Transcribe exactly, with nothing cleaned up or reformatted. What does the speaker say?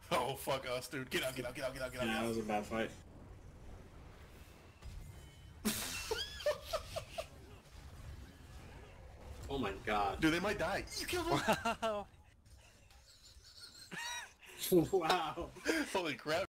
Oh, fuck us, dude. Get out, get out, get out, get out, get out. Yeah, Get that out. was a bad fight. Oh my god. Dude, they might die. You killed him! Wow. Wow. Holy crap.